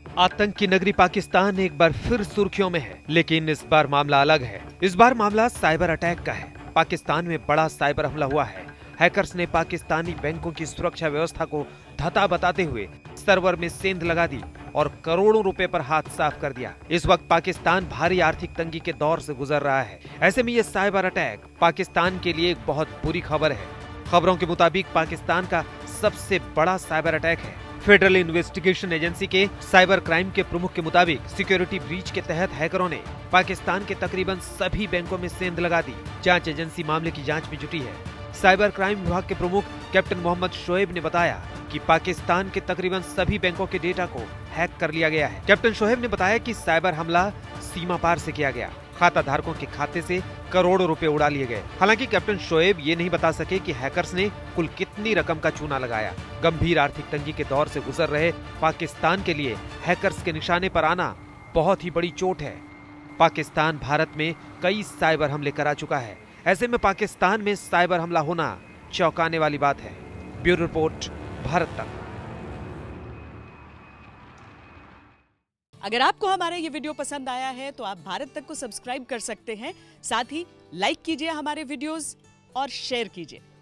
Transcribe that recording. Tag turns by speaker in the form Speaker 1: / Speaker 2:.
Speaker 1: आतंकी नगरी पाकिस्तान एक बार फिर सुर्खियों में है, लेकिन इस बार मामला अलग है। इस बार मामला साइबर अटैक का है। पाकिस्तान में बड़ा साइबर हमला हुआ है। हैकर्स ने पाकिस्तानी बैंकों की सुरक्षा व्यवस्था को धता बताते हुए सर्वर में सेंध लगा दी और करोड़ों रुपए पर हाथ साफ कर दिया। इस वक्त पाकिस्तान भारी आर्थिक तंगी के दौर से गुजर रहा है। ऐसे में ये साइबर अटैक पाकिस्तान के लिए एक बहुत बुरी खबर है। खबरों के मुताबिक पाकिस्तान का सबसे बड़ा साइबर अटैक है। फेडरल इन्वेस्टिगेशन एजेंसी के साइबर क्राइम के प्रमुख के मुताबिक सिक्योरिटी ब्रीच के तहत हैकरों ने पाकिस्तान के तकरीबन सभी बैंकों में सेंध लगा दी। जांच एजेंसी मामले की जांच में जुटी है। साइबर क्राइम विभाग के प्रमुख कैप्टन मोहम्मद शोएब ने बताया कि पाकिस्तान के तकरीबन सभी बैंकों के डेटा को हैक कर लिया गया है। कैप्टन शोएब ने बताया कि साइबर हमला सीमा पार से किया गया। खाता धारकों के खाते से करोड़ों रुपए उड़ा लिए गए। हालांकि कैप्टन शोएब ये नहीं बता सके कि हैकर्स ने कुल कितनी रकम का चूना लगाया। गंभीर आर्थिक तंगी के दौर से गुजर रहे पाकिस्तान के लिए हैकर्स के निशाने पर आना बहुत ही बड़ी चोट है। पाकिस्तान भारत में कई साइबर हमले करा चुका है। ऐसे में पाकिस्तान में साइबर हमला होना चौंकाने वाली बात है। ब्यूरो रिपोर्ट, भारत तक।
Speaker 2: अगर आपको हमारा ये वीडियो पसंद आया है तो आप भारत तक को सब्सक्राइब कर सकते हैं। साथ ही लाइक कीजिए हमारे वीडियोस और शेयर कीजिए।